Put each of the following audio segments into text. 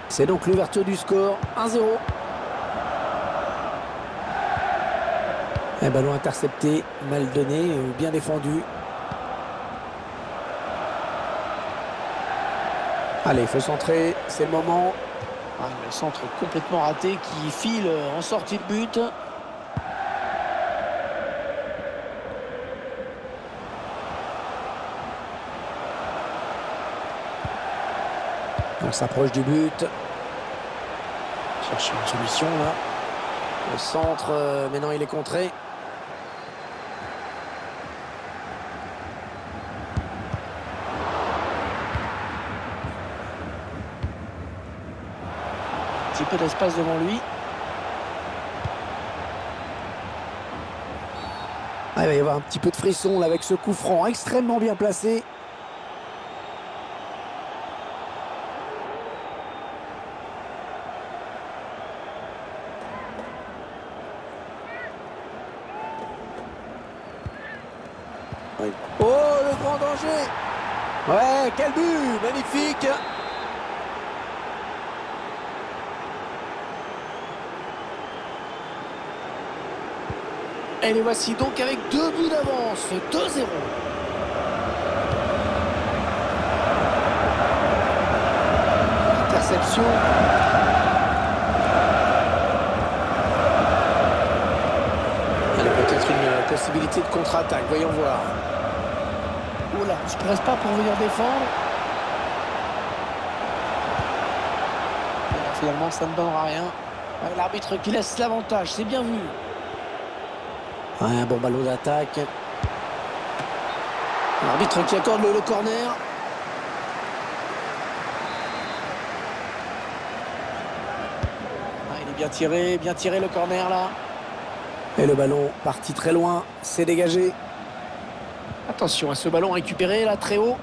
C'est donc l'ouverture du score, 1-0. Un ballon intercepté, mal donné ou bien défendu. Allez, il faut centrer, c'est le moment. Ah, le centre complètement raté qui file en sortie de but. On s'approche du but. Chercher une solution là. Le centre, mais non, il est contré. Un petit peu d'espace devant lui. Ah, il va y avoir un petit peu de frisson là avec ce coup franc extrêmement bien placé. Oui. Oh, le grand danger! Ouais, quel but! Magnifique! Et les voici donc avec 2 buts d'avance, 2-0. Interception. Il y a peut-être une possibilité de contre-attaque, voyons voir. Oula, on ne se presse pas pour venir défendre. Et finalement, ça ne donnera rien. L'arbitre qui laisse l'avantage, c'est bien vu. Ouais, un bon ballon d'attaque. L'arbitre qui accorde le corner. Ah, il est bien tiré le corner là. Et le ballon parti très loin, c'est dégagé. Attention à ce ballon récupéré là, très haut.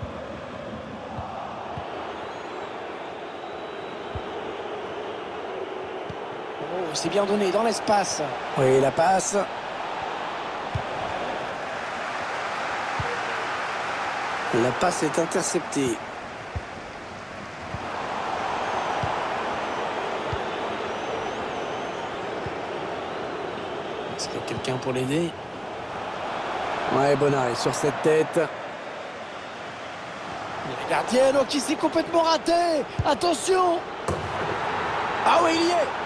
Oh, c'est bien donné dans l'espace. Oui, la passe. La passe est interceptée. Est-ce qu'il y a quelqu'un pour l'aider? Ouais, bon arrêt sur cette tête. Le gardien qui s'est complètement raté. Attention! Ah oui, il y est!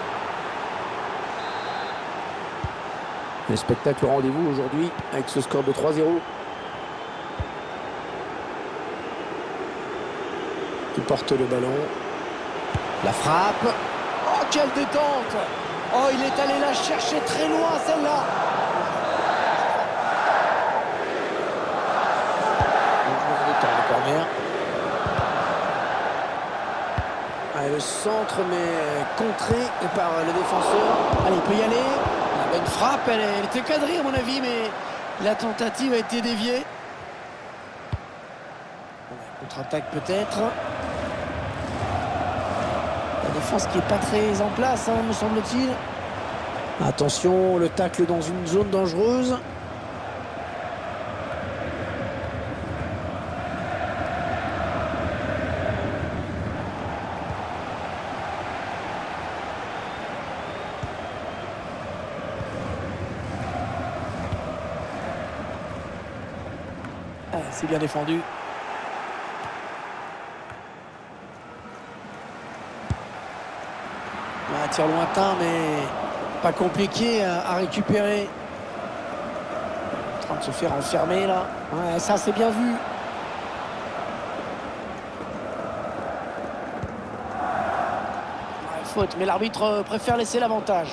Le spectacle au rendez-vous aujourd'hui avec ce score de 3-0. Qui porte le ballon. La frappe. Oh, quelle détente! Oh, il est allé la chercher très loin, celle-là! Le corner. Ah, le centre, mais contré par le défenseur. Allez, il peut y aller. La bonne frappe, elle était cadrée à mon avis, mais la tentative a été déviée. Contre-attaque peut-être. La défense qui n'est pas très en place, hein, me semble-t-il. Attention, le tacle dans une zone dangereuse. Ah, c'est bien défendu. Un tir lointain, mais pas compliqué à récupérer. En train de se faire enfermer là. Ouais, ça c'est bien vu. Ouais, faute, mais l'arbitre préfère laisser l'avantage.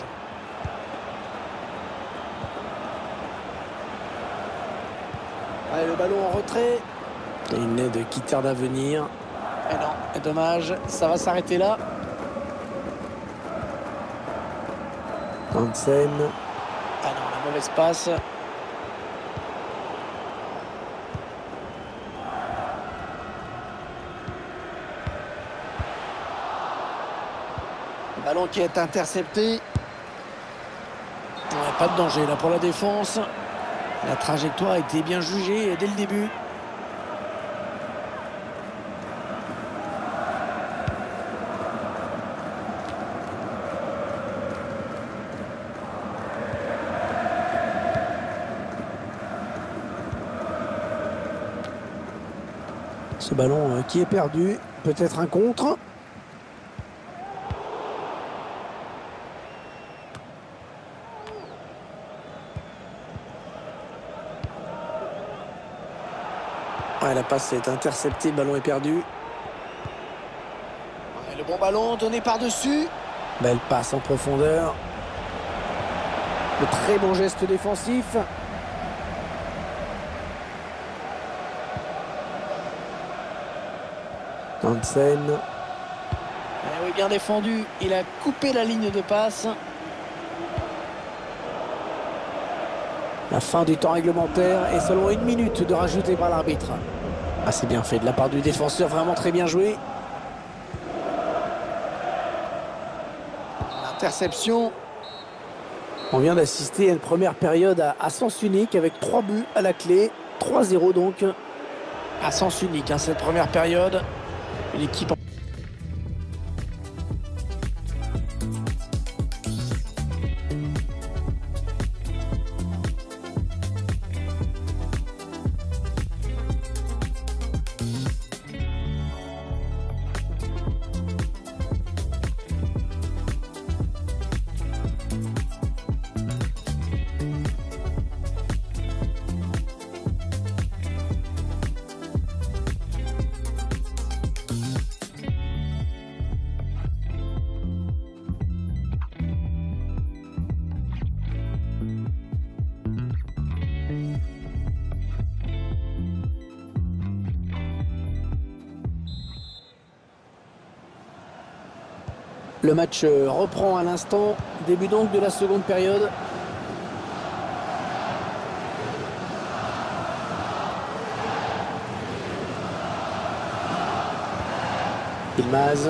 Allez, le ballon en retrait. Et une aide qui tarde à venir. Et non, et dommage, ça va s'arrêter là. Hansen. Ah non, la mauvaise passe. Le ballon qui est intercepté. Ouais, pas de danger là pour la défense. La trajectoire a été bien jugée dès le début. Ce ballon qui est perdu, peut-être un contre. Ouais, la passe est interceptée, le ballon est perdu. Ouais, le bon ballon donné par-dessus. Belle passe en profondeur. De très bons gestes défensifs. Hansen. Oui, bien défendu. Il a coupé la ligne de passe. La fin du temps réglementaire et seulement 1 minute de rajouter par l'arbitre. Ah, c'est bien fait de la part du défenseur, vraiment très bien joué. Interception. On vient d'assister à une première période à sens unique avec 3 buts à la clé. 3-0 donc. À sens unique, hein, cette première période. L'équipe en... Le match reprend à l'instant. Début donc de la seconde période. Yilmaz.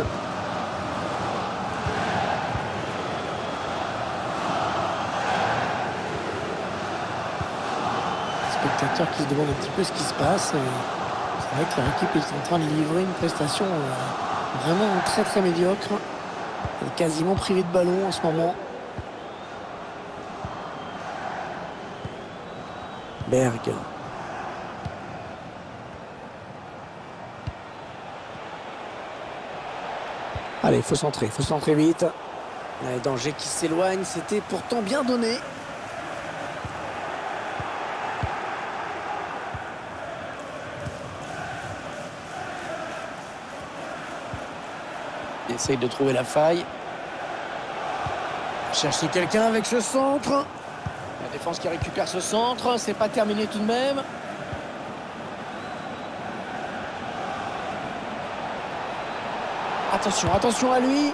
Spectateurs qui se demandent un petit peu ce qui se passe. C'est vrai que leur équipe est en train de livrer une prestation vraiment très très médiocre. Elle est quasiment privée de ballon en ce moment. Berg. Allez, il faut centrer vite. Le danger qui s'éloigne, c'était pourtant bien donné. Il essaye de trouver la faille. Chercher quelqu'un avec ce centre. La défense qui récupère ce centre. C'est pas terminé tout de même. Attention, attention à lui.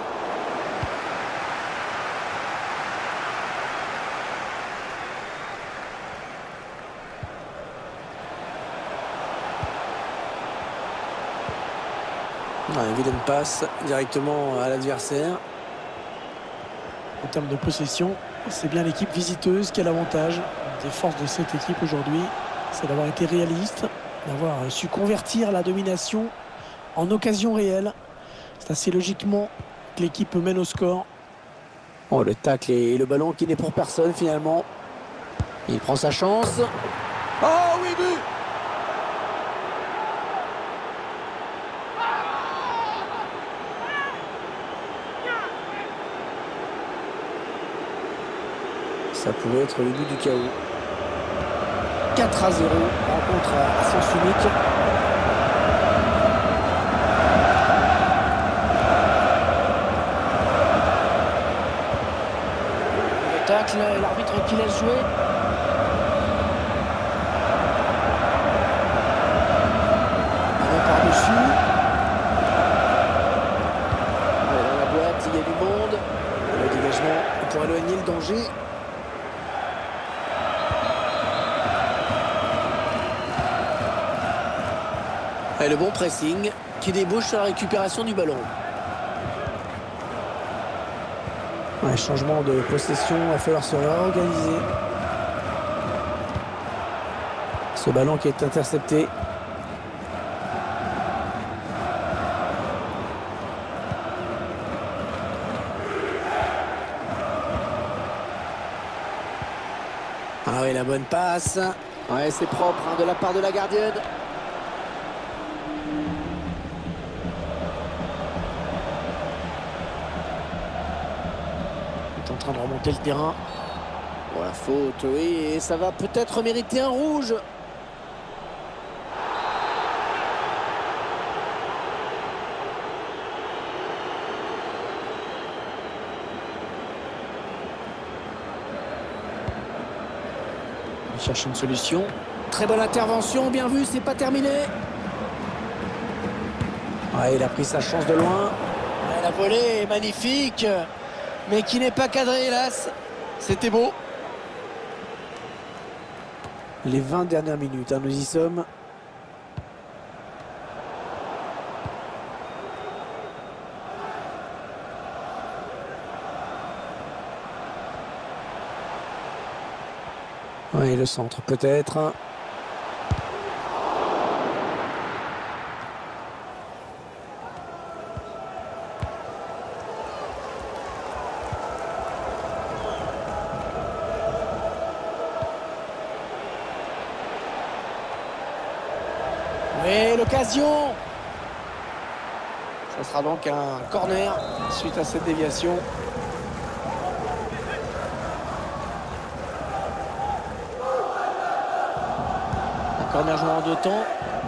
Ouais, vilaine passe directement à l'adversaire. En termes de possession, c'est bien l'équipe visiteuse qui a l'avantage. Une des forces de cette équipe aujourd'hui, c'est d'avoir été réaliste, d'avoir su convertir la domination en occasion réelle. C'est assez logiquement que l'équipe mène au score. Oh, le tacle et le ballon qui n'est pour personne finalement. Il prend sa chance. Oh oui, but! Ça pouvait être le but du chaos. 4-0, rencontre à sens unique. Le tacle et l'arbitre qui laisse jouer. Ballon par-dessus. Dans la boîte, il y a du monde. Le dégagement pour éloigner le danger. Et le bon pressing qui débouche sur la récupération du ballon. Ouais, changement de possession, il va falloir se réorganiser. Ce ballon qui est intercepté. Ah oui, la bonne passe. Ouais, c'est propre hein, de la part de la gardienne. en train de remonter le terrain. Bon, la faute, oui, et ça va peut-être mériter un rouge. Il cherche une solution. Très bonne intervention, bien vu, c'est pas terminé. Ouais, il a pris sa chance de loin. Ouais, la volée est magnifique, mais qui n'est pas cadrée, hélas. C'était beau. Les 20 dernières minutes, hein, nous y sommes. Oui, le centre peut-être. Oui, l'occasion. Ça sera donc un corner suite à cette déviation. Un corner joué en 2 temps.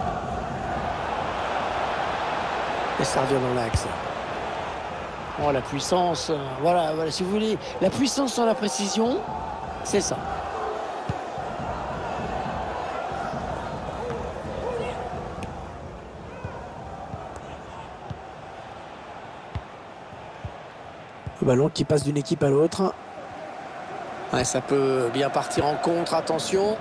Et ça revient dans l'axe. Oh, la puissance. Voilà, si vous voulez, la puissance sans la précision, c'est ça. Le ballon qui passe d'une équipe à l'autre. Ouais, ça peut bien partir en contre, attention.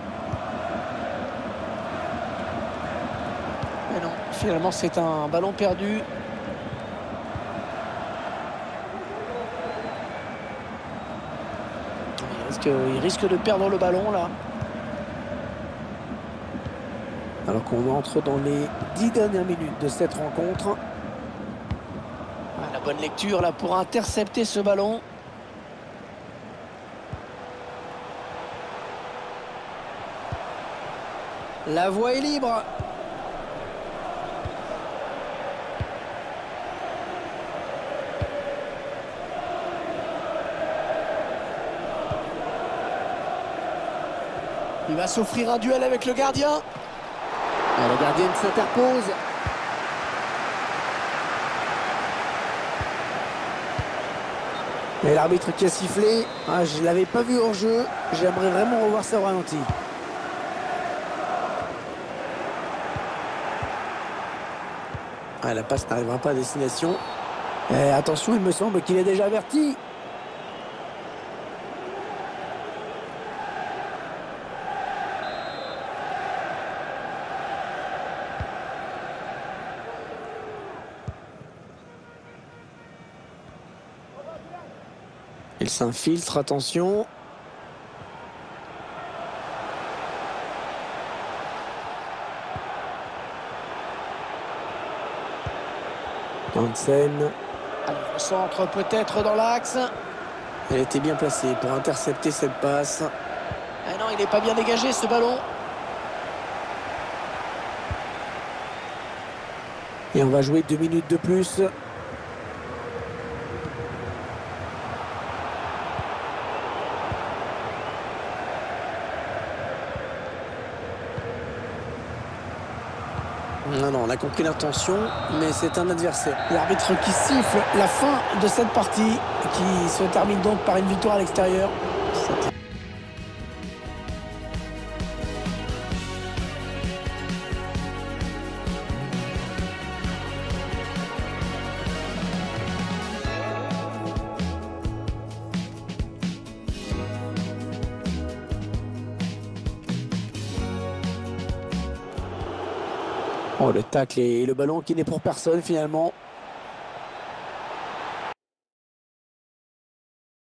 Mais non, finalement c'est un ballon perdu. Il risque de perdre le ballon là. Alors qu'on entre dans les 10 dernières minutes de cette rencontre. La bonne lecture là pour intercepter ce ballon. La voie est libre. Il va s'offrir un duel avec le gardien. Et la gardienne s'interpose. Et l'arbitre qui a sifflé. Ah, je ne l'avais pas vu hors jeu. J'aimerais vraiment revoir ça au ralenti. Ah, la passe n'arrivera pas à destination. Et attention, il me semble qu'il est déjà averti. Il s'infiltre, attention. Hansen. Alors, le centre peut-être dans l'axe. Elle était bien placée pour intercepter cette passe. Ah non, il n'est pas bien dégagé ce ballon. Et on va jouer 2 minutes de plus. Non, on a compris l'intention, mais c'est un adversaire. L'arbitre qui siffle la fin de cette partie, qui se termine donc par une victoire à l'extérieur. Oh, le tacle et le ballon qui n'est pour personne finalement.